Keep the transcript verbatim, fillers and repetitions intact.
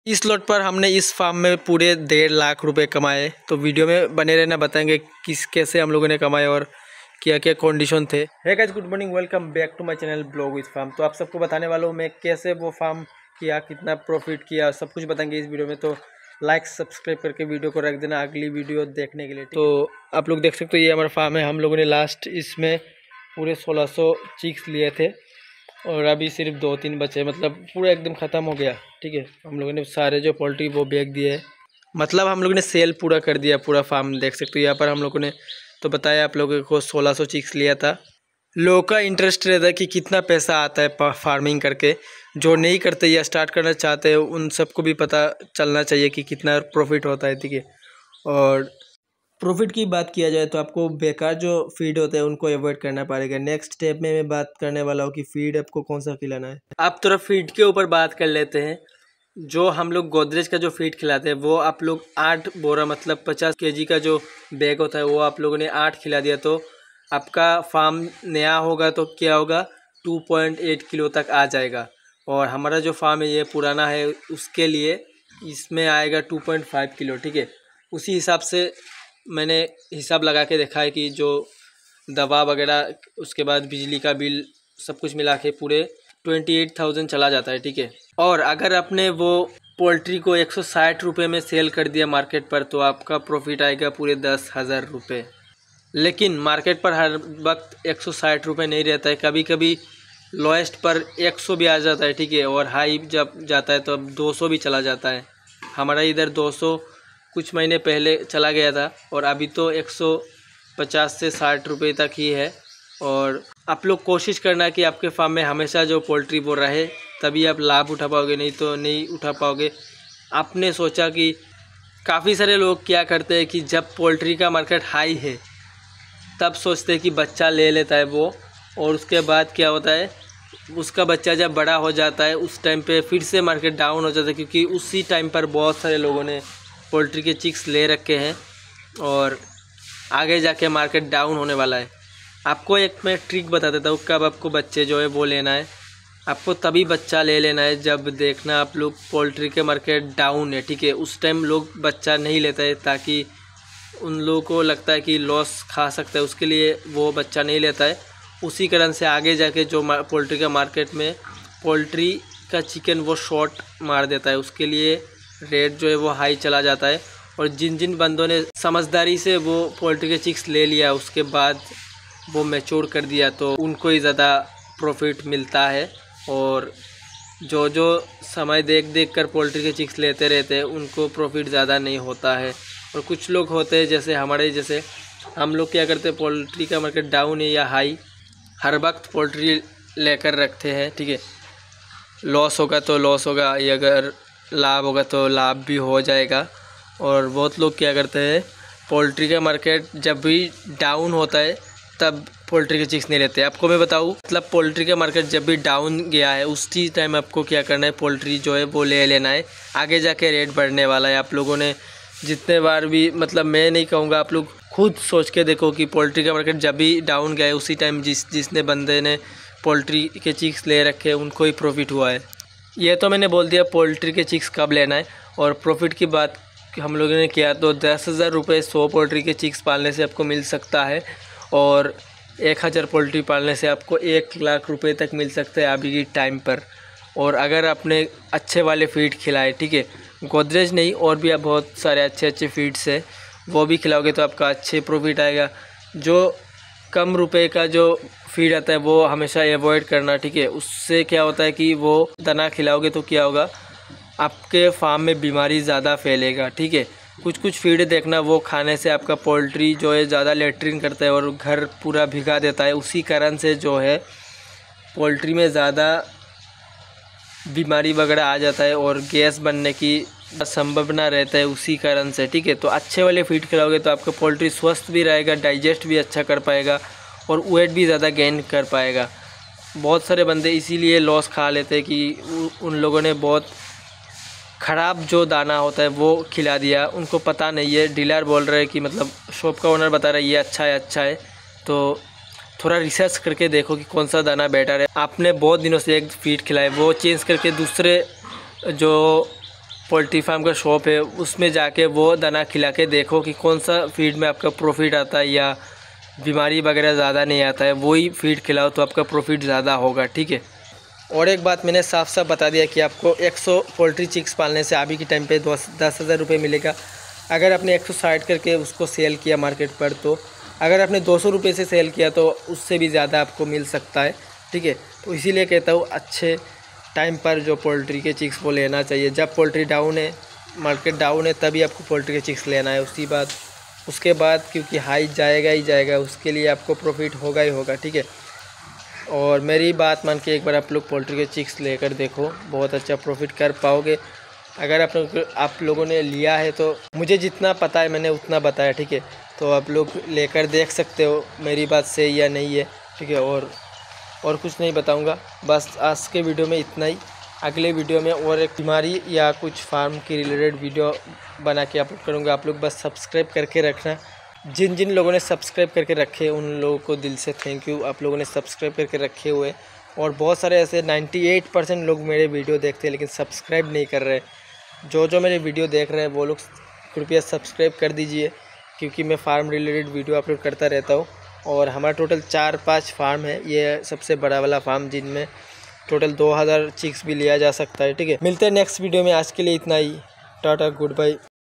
इस लॉट पर हमने इस फार्म में पूरे डेढ़ लाख रुपए कमाए। तो वीडियो में बने रहना, बताएंगे किस कैसे हम लोगों ने कमाए और क्या क्या कंडीशन थे। Hey guys, good morning, welcome back to my channel blog with farm. तो आप सबको बताने वाला हूँ मैं कैसे वो फार्म किया, कितना प्रॉफिट किया, सब कुछ बताएंगे इस वीडियो में। तो लाइक सब्सक्राइब करके वीडियो को रख देना अगली वीडियो देखने के लिए। तो आप लोग देख सकते हो ये हमारा फार्म है। हम लोगों ने लास्ट इसमें पूरे सोलह सौ चिक्स लिए थे और अभी सिर्फ दो तीन बचे, मतलब पूरा एकदम ख़त्म हो गया। ठीक है, हम लोगों ने सारे जो पोल्ट्री वो बेच दिए, मतलब हम लोगों ने सेल पूरा कर दिया पूरा फार्म। देख सकते हो यहाँ पर हम लोगों ने तो बताया आप लोगों को सोलह सौ चिक्स लिया था। लोगों का इंटरेस्ट रहता है कि कितना पैसा आता है फार्मिंग करके। जो नहीं करते या स्टार्ट करना चाहते हैं उन सबको भी पता चलना चाहिए कि कितना प्रॉफिट होता है। ठीक है, और प्रॉफिट की बात किया जाए तो आपको बेकार जो फीड होते हैं उनको अवॉइड करना पड़ेगा। नेक्स्ट स्टेप में मैं बात करने वाला हूँ कि फीड आपको कौन सा खिलाना है। आप थोड़ा फीड के ऊपर बात कर लेते हैं। जो हम लोग गोदरेज का जो फीड खिलाते हैं वो आप लोग आठ बोरा मतलब पचास केजी का जो बैग होता है वो आप लोगों ने आठ खिला दिया तो आपका फार्म नया होगा तो क्या होगा, टू पॉइंट एट किलो तक आ जाएगा। और हमारा जो फार्म है ये पुराना है, उसके लिए इसमें आएगा टू पॉइंट फाइव किलो। ठीक है, उसी हिसाब से मैंने हिसाब लगा के देखा है कि जो दवा वगैरह उसके बाद बिजली का बिल सब कुछ मिला के पूरे ट्वेंटी एट थाउजेंड चला जाता है। ठीक है, और अगर आपने वो पोल्ट्री को एक सौ साठ रुपये में सेल कर दिया मार्केट पर तो आपका प्रॉफिट आएगा पूरे दस हज़ार रुपये। लेकिन मार्केट पर हर वक्त एक सौ साठ रुपये नहीं रहता है, कभी कभी लोएस्ट पर एक सौ भी आ जाता है। ठीक है, और हाई जब जाता है तो अब दो सौ भी चला जाता है। हमारा इधर दो सौ कुछ महीने पहले चला गया था और अभी तो एक सौ पचास से साठ रुपये तक ही है। और आप लोग कोशिश करना कि आपके फार्म में हमेशा जो पोल्ट्री वो रहे, तभी आप लाभ उठा पाओगे, नहीं तो नहीं उठा पाओगे। आपने सोचा कि काफ़ी सारे लोग क्या करते हैं कि जब पोल्ट्री का मार्केट हाई है तब सोचते हैं कि बच्चा ले लेता है वो, और उसके बाद क्या होता है उसका बच्चा जब बड़ा हो जाता है उस टाइम पे फिर से मार्केट डाउन हो जाता है, क्योंकि उसी टाइम पर बहुत सारे लोगों ने पोल्ट्री के चिक्स ले रखे हैं और आगे जाके मार्केट डाउन होने वाला है। आपको एक मैं ट्रिक बता देता हूँ कब आपको बच्चे जो है वो लेना है। आपको तभी बच्चा ले लेना है जब देखना आप लोग पोल्ट्री के मार्केट डाउन है। ठीक है, उस टाइम लोग बच्चा नहीं लेता है ताकि उन लोगों को लगता है कि लॉस खा सकता है, उसके लिए वो बच्चा नहीं लेता है। उसी कारण से आगे जाके जो पोल्ट्री का मार्केट में पोल्ट्री का चिकन वो शॉर्ट मार देता है, उसके लिए रेट जो है वो हाई चला जाता है। और जिन जिन बंदों ने समझदारी से वो पोल्ट्री के चिक्स ले लिया उसके बाद वो मैच्योर कर दिया तो उनको ही ज़्यादा प्रॉफिट मिलता है। और जो जो समय देख देख कर पोल्ट्री के चिक्स लेते रहते हैं उनको प्रॉफिट ज़्यादा नहीं होता है। और कुछ लोग होते हैं जैसे हमारे जैसे हम लोग क्या करते हैं, पोल्ट्री का मार्केट डाउन है या हाई, हर वक्त पोल्ट्री लेकर रखते हैं। ठीक है, लॉस होगा तो लॉस होगा, ये अगर लाभ होगा तो लाभ भी हो जाएगा। और बहुत लोग क्या करते हैं, पोल्ट्री का मार्केट जब भी डाउन होता है तब पोल्ट्री के चिक्स नहीं लेते। आपको मैं बताऊं, मतलब पोल्ट्री का मार्केट जब भी डाउन गया है उसी टाइम आपको क्या करना है, पोल्ट्री जो है वो ले लेना है। आगे जाके रेट बढ़ने वाला है। आप लोगों ने जितने बार भी, मतलब मैं नहीं कहूँगा, आप लोग खुद सोच के देखो कि पोल्ट्री का मार्केट जब भी डाउन गया है उसी टाइम जिस जिसने बंदे ने पोल्ट्री के चिक्स ले रखे उनको ही प्रॉफिट हुआ है। ये तो मैंने बोल दिया पोल्ट्री के चिक्स कब लेना है। और प्रॉफिट की बात हम लोगों ने किया तो दस हज़ार रुपये सौ पोल्ट्री के चिक्स पालने से आपको मिल सकता है, और एक हज़ार पोल्ट्री पालने से आपको एक लाख रुपए तक मिल सकता है अभी की टाइम पर। और अगर आपने अच्छे वाले फीड खिलाए, ठीक है, गोदरेज नहीं और भी आप बहुत सारे अच्छे अच्छे फीड्स है वो भी खिलाओगे तो आपका अच्छे प्रॉफिट आएगा। जो कम रुपए का जो फीड आता है वो हमेशा अवॉइड करना। ठीक है, उससे क्या होता है कि वो दाना खिलाओगे तो क्या होगा, आपके फार्म में बीमारी ज़्यादा फैलेगा। ठीक है, कुछ कुछ फीड देखना वो खाने से आपका पोल्ट्री जो है ज़्यादा लेट्रिन करता है और घर पूरा भिगा देता है, उसी कारण से जो है पोल्ट्री में ज़्यादा बीमारी वगैरह आ जाता है और गैस बनने की संभावना रहता है उसी कारण से। ठीक है, तो अच्छे वाले फीड खिलाओगे तो आपका पोल्ट्री स्वस्थ भी रहेगा, डाइजेस्ट भी अच्छा कर पाएगा और वेट भी ज़्यादा गेन कर पाएगा। बहुत सारे बंदे इसीलिए लॉस खा लेते हैं कि उन लोगों ने बहुत ख़राब जो दाना होता है वो खिला दिया, उनको पता नहीं है। डीलर बोल रहे हैं कि मतलब शॉप का ओनर बता रहा है ये अच्छा है अच्छा है, तो थोड़ा रिसर्च करके देखो कि कौन सा दाना बेटर है। आपने बहुत दिनों से एक फीड खिलाए वो चेंज करके दूसरे जो पोल्ट्री फार्म का शॉप है उसमें जाके वो दाना खिला के देखो कि कौन सा फीड में आपका प्रॉफिट आता है या बीमारी वगैरह ज़्यादा नहीं आता है, वही फीड खिलाओ तो आपका प्रॉफिट ज़्यादा होगा, ठीक है। और एक बात मैंने साफ साफ बता दिया कि आपको सौ पोल्ट्री चिक्स पालने से अभी के टाइम पे दस दस हज़ार रुपये मिलेगा। अगर आपने एक सौ साठ करके उसको सेल किया मार्केट पर, तो अगर आपने दो सौ रुपये से सेल किया तो उससे भी ज़्यादा आपको मिल सकता है, ठीक है। तो इसीलिए कहता हूँ अच्छे टाइम पर जो पोल्ट्री के चिक्स वो लेना चाहिए। जब पोल्ट्री डाउन है, मार्केट डाउन है, तभी आपको पोल्ट्री के चिक्स लेना है। उसी बात उसके बाद क्योंकि हाई जाएगा ही जाएगा, उसके लिए आपको प्रॉफिट होगा ही होगा, ठीक है। और मेरी बात मान के एक बार आप लोग पोल्ट्री के चिक्स लेकर देखो, बहुत अच्छा प्रॉफिट कर पाओगे। अगर आप लोग आप लोगों ने लिया है तो मुझे जितना पता है मैंने उतना बताया, ठीक है। तो आप लोग लेकर देख सकते हो मेरी बात सही या नहीं है, ठीक है। और और कुछ नहीं बताऊंगा, बस आज के वीडियो में इतना ही। अगले वीडियो में और एक बीमारी या कुछ फार्म की रिलेटेड वीडियो बना के अपलोड करूँगा। आप लोग बस सब्सक्राइब करके रखना। जिन जिन लोगों ने सब्सक्राइब करके रखे उन लोगों को दिल से थैंक यू। आप लोगों ने सब्सक्राइब करके रखे हुए, और बहुत सारे ऐसे अट्ठानवे परसेंट लोग मेरे वीडियो देखते हैं लेकिन सब्सक्राइब नहीं कर रहे। जो जो मेरे वीडियो देख रहे हैं वो लोग कृपया सब्सक्राइब कर दीजिए, क्योंकि मैं फार्म रिलेटेड वीडियो अपलोड करता रहता हूँ। और हमारा टोटल चार पाँच फार्म है, ये सबसे बड़ा वाला फार्म जिनमें टोटल दो हज़ार चिक्स भी लिया जा सकता है, ठीक है। मिलते हैं नेक्स्ट वीडियो में, आज के लिए इतना ही। Tata, good bye.